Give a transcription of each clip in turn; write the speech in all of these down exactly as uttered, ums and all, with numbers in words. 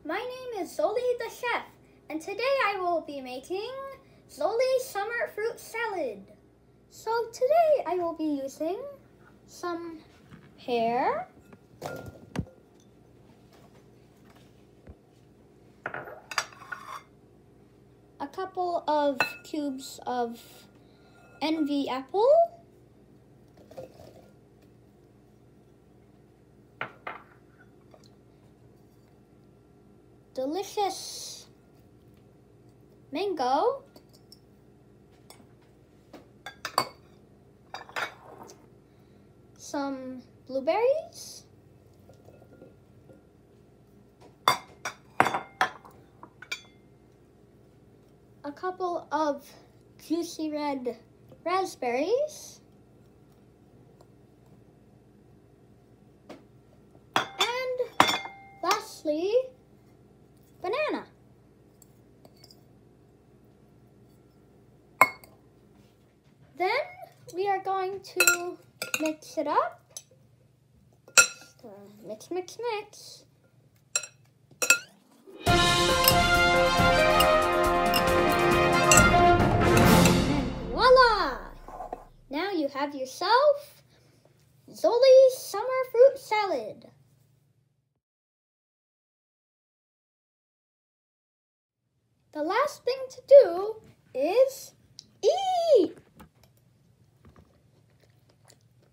My name is Zoli the chef, and today I will be making Zoli summer fruit salad. So today I will be using some pear, a couple of cubes of envy apple, delicious mango, some blueberries, a couple of juicy red raspberries, and lastly, banana. Then we are going to mix it up. Just, uh, mix, mix, mix. And voila! Now you have yourself Zoli's summer fruit salad. The last thing to do is eat!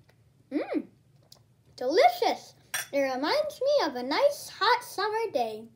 Mmm, delicious. It reminds me of a nice hot summer day.